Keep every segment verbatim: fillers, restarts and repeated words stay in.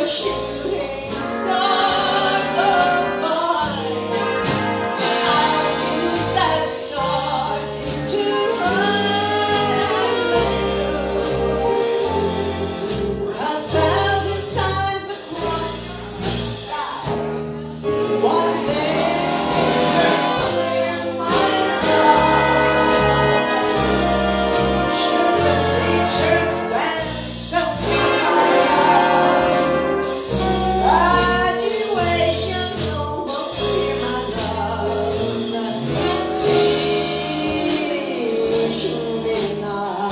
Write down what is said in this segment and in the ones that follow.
shooting star goes by, I'll use that star to run after you a thousand times across the sky. One thing is clear, my love, should the teacher stand so near my love, graduation's almost here, my love, teach me now.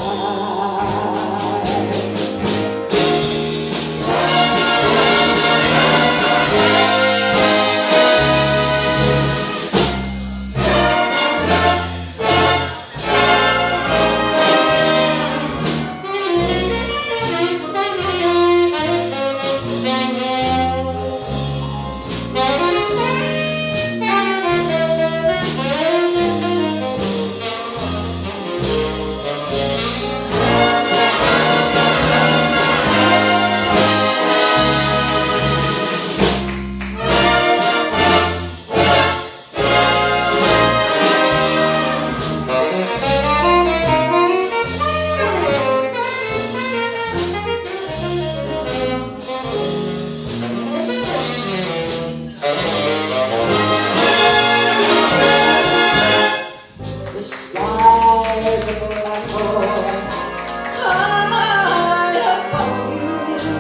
The sky is a black hole high above you.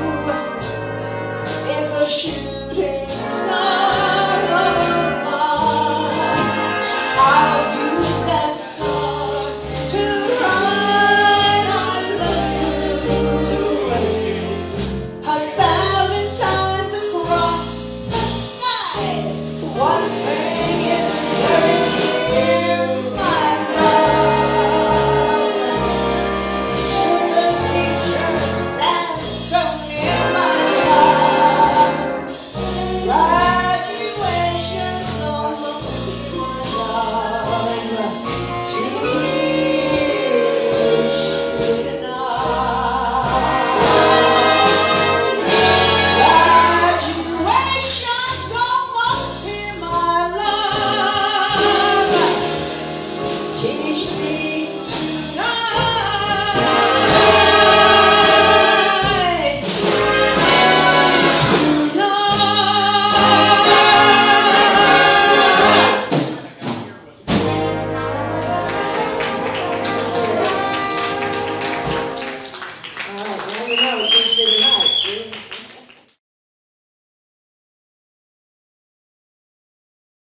If a shooting star goes by, I'll use that star to run after you a thousand times across the sky. One thing is very clear, my love, should the teacher stand so near my love, graduation's almost here, my love, teach me now. Graduation's almost here, my love, teach me tonight, tonight. All right, now you know, teach me tonight, see?